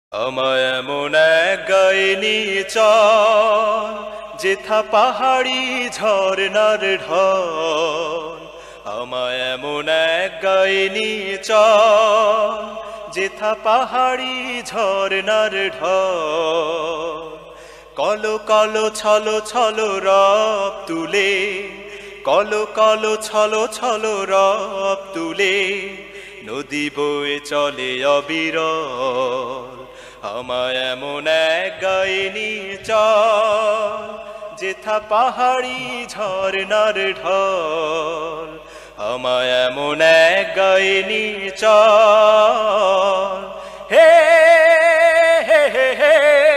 আমায় এমন এক গায়ে নিয়ে চল যেথা পাহাড়ি ঝরনার ঢল। আমায় এমন এক গায়ে নিয়ে চল যেথা পাহাড়ি ঝরনার ঢল। কলো কলো ছলো ছলো রব তুলে, কলো কলো ছলো ছলো রব তুলে, নদী বয়ে চলে অবিরল। আমায় এমন এক গায়ে নিয়ে চল যেথা পাহাড়ি ঝরনার ঢল। আমায় এমন এক গায়ে নিয়ে চল। হে হে হে হে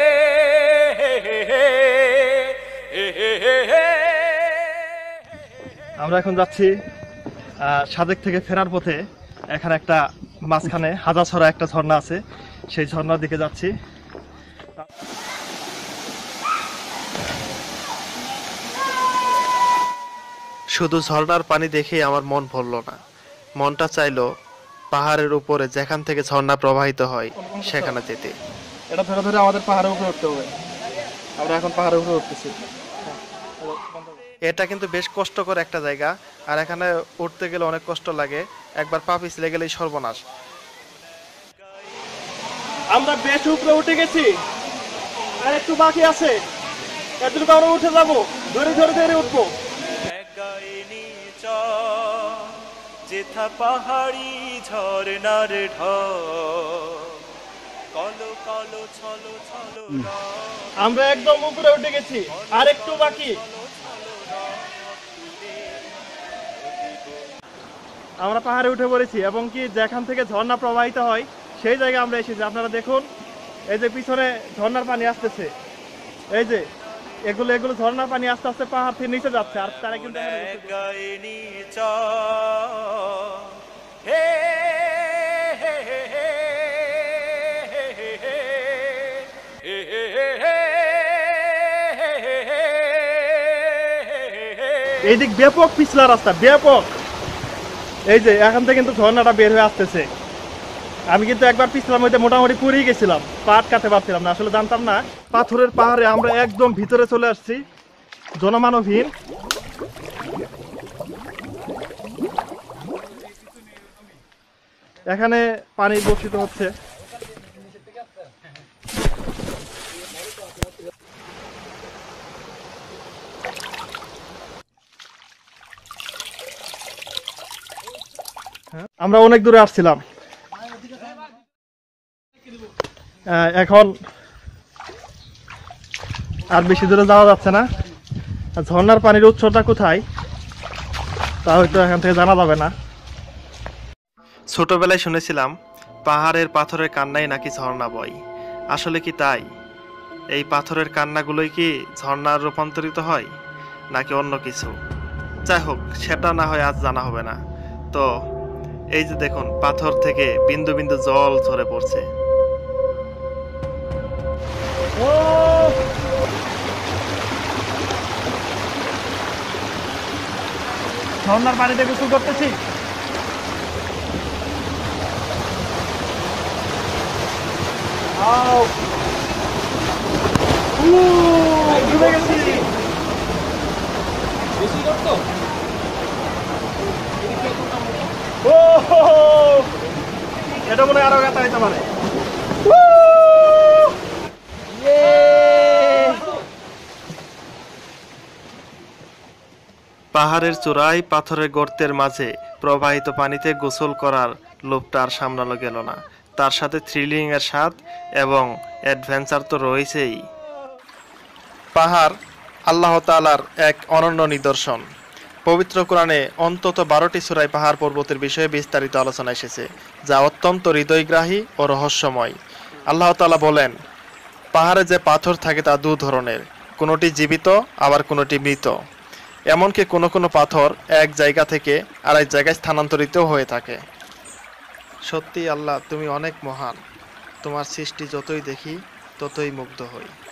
আমরা এখন যাচ্ছি সাজেক থেকে ফেরার পথে। এখানে একটা মাঝখানে হাজাছড়া একটা ঝর্ণা আছে, সেই ঝর্ণার দিকে যাচ্ছি। শুধু ঝর্ণার পানি দেখেই আমার মন ভরল না, মনটা চাইলো পাহাড়ের উপরে যেখান থেকে ঝর্ণা প্রবাহিত হয় সেখানে যেতে। এটা ধরে ধরে আমাদের পাহাড়ের উপরে উঠতে হবে। আমরা এখন পাহাড়ের উপরে উঠতেছি। এটা কিন্তু বেশ কষ্টকর একটা জায়গা, আর এখানে উঠতে গেলে অনেক কষ্ট লাগে। একবার পা পিছলে গেলেই সর্বনাশ। আমরা বেশ উপরে উঠে গেছি, আর একটু বাকি আছে। এতটুকু আমরা উঠে যাবো, ধরে ধরে ধরে উঠবো। যেথা পাহাড়ি ঝরনার ঢল। কলো কলো ছলো ছলো আমরা একদম উপরে উঠে গেছি, আর একটু বাকি। আমরা পাহাড়ে উঠে পড়েছি এবং কি যেখান থেকে ঝর্ণা প্রবাহিত হয় সেই জায়গায় আমরা এসেছি। আপনারা দেখুন, এই যে পিছনে ঝর্ণার পানি আসতেছে, এই যে এগুলো এগুলো ঝর্ণার পানি আস্তে আস্তে পাহাড় থেকে নিচে যাচ্ছে। আর তারা কিন্তু এইদিক ব্যাপক পিছলা রাস্তা, ব্যাপক। এই যে এখান থেকে কিন্তু ঝর্ণাটা বের হয়ে আসতেছে। আমি কিন্তু একবার পিছলাম, হইতে মোটামুটি পুড়েই গেছিলাম, পা আটকাতে পারছিলাম না, আসলে জানতাম না। পাথরের পাহাড়ে আমরা একদম ভিতরে চলে আসছি, জনমানবহীন। এখানে পানি বর্ষিত হচ্ছে। আমরা অনেক দূরে আসছিলাম, এখন আর বেশি দূরে যাওয়া যাচ্ছে না। ঝর্ণার পানির উৎসটা কোথায় তা হয়তো এখান থেকে জানা যাবে না। ছোটবেলায় শুনেছিলাম পাহাড়ের পাথরের কান্নাই নাকি ঝর্ণা বয়। আসলে কি তাই? এই পাথরের কান্নাগুলোই কি ঝর্ণার রূপান্তরিত হয় নাকি অন্য কিছু? যাই হোক, সেটা না হয় আজ জানা হবে না। তো এই যে দেখুন, পাথর থেকে বিন্দু বিন্দু জল ঝরে পড়ছে। ঝর্ণার পানিতে গোসল করতেছি। ডুবে গেছি। এটা মনে হয় আরো গাতা হইতে পারে। পাহাড়ের চূড়ায় পাথরের গর্তের মাঝে প্রবাহিত পানিতে গোসল করার লোভটা আর সামলানো গেল না। তার সাথে থ্রিলিং এর স্বাদ এবং অ্যাডভেঞ্চার তো রয়েছেই। পাহাড় আল্লাহ তাআলার এক অনন্য নিদর্শন। পবিত্র কোরআনে অন্তত 12টি সূরায় পাহাড় পর্বতের বিষয়ে বিস্তারিত আলোচনা এসেছে, যা অত্যন্ত হৃদয়গ্রাহী ও রহস্যময়। আল্লাহ তাআলা বলেন, পাহাড়ে যে পাথর থাকে তা দু ধরনের, কোনোটি জীবিত আবার কোনোটি মৃত। এমনকি কোনো কোনো পাথর এক জায়গা থেকে আরেক জায়গায় স্থানান্তরিত হয়ে থাকে। সত্যি আল্লাহ, তুমি অনেক মহান। তোমার সৃষ্টি যতই দেখি ততই মুগ্ধ হই।